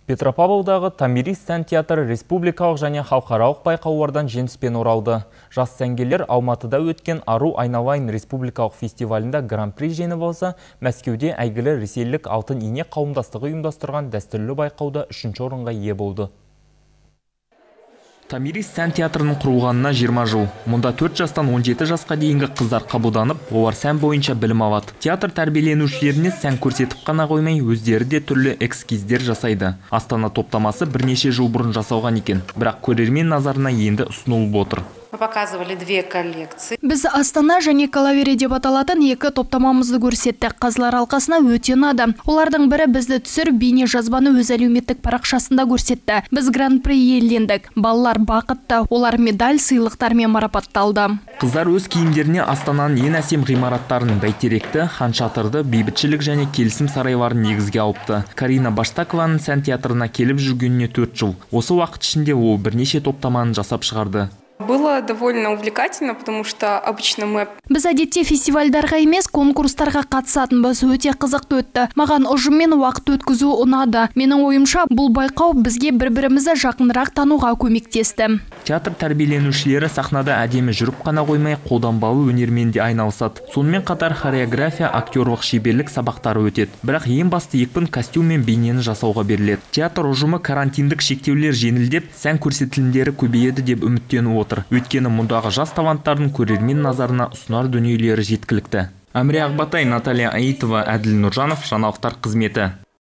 Петропавлдағы Томирис сән театры республикалық және халықаралық байқаулардан жеңіспен оралды. Жас сәнгерлер Алматыда өткен Ару айналайын республикалық фестивалінде гран-при жеңіп алса, Мәскеуде әйгілі ресейлік Алтын ине қауымдастығы ұйымдастырған дәстүрлі байқауда 3-ші орынға ие болды. Томирис сән театрының құрылғанына 20 жыл. Мұнда 4 жастан 17 жасқа дейінгі қыздар қабылданып, олар сән бойынша білім алады. Театр тәрбиеленушілеріне сән көрсетіп қана қоймай, өздері де түрлі экскиздер жасайды. Астана топтамасы бірнеше жыл бұрын жасалған екен, бірақ көрермен назарына енді ұсынылып отыр. Мы показывали 2 коллекции. Біз Астана және Калавере деп аталатын 2 топтамамызды көрсеттік. Қазылар алқасына өте ұнады. Олардың бірі бізді түсір бейне жазбаны өз әлеуметтік парақшасында көрсетті. Біз гран-при иелендік. Балалар бақытты. Олар медаль, сыйлықтармен марапатталды. Қыздар өз киімдеріне Астананың ең әсем ғимараттарын, Бәйтеректі, Хан Шатырды, бейбітшілік және келісім сарайларын негізге алыпты. Карина Баштакованың сән театрына келіп жүргеніне 4 жыл. Осы уақыт ішінде ол бірнеше топтаманы жасап шығарды. Было довольно увлекательно, потому что обычно мы... Біз әдетте фестивальдарға емес, конкурстарға қатысатынбыз. Өте қызықты өтті. Маған ұжыммен уақыт өткізу ұнады. Менің ойымша, бұл байқау бізге бір-бірімізді жақынырақ тануға көмектесті. Театр тәрбиеленушілері сахнада әдемі жүріп қана қоймай, қолданбалы өнермен де айналысады. Сонымен қатар хореография, актерлық шеберлік сабақтары өтеді. Бірақ ең басты екпін костюм мен бейнені жасауға беріледі. Театр ұжымы карантиндік шектеулер жеңілдеп, сән көрсетілімдері көбейеді деп үміттеніп отыр. Өйткені мұндағы жас таланттардың көрермен назарына ұсынар дүниелері жеткілікті. Әміре Ақбатай, Наталья Аитова, Әділ Нұржанов, жаңалықтар қызметі.